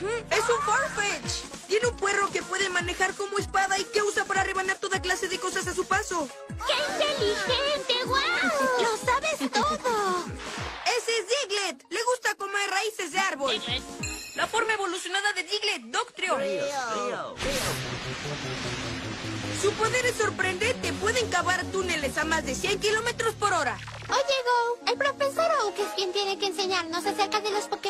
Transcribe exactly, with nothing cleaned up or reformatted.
¡Es un Farfetch! Tiene un puerro que puede manejar como espada y que usa para rebanar toda clase de cosas a su paso. ¡Qué inteligente! ¡Guau! ¡Lo sabes todo! ¡Ese es Diglett! ¡Le gusta comer raíces de árbol! Diglett. La forma evolucionada de Diglett, Doctrio. Su poder es sorprendente. Pueden cavar túneles a más de cien kilómetros por hora. Oye, Go, el profesor Oak es quien tiene que enseñarnos acerca de los Pokémon.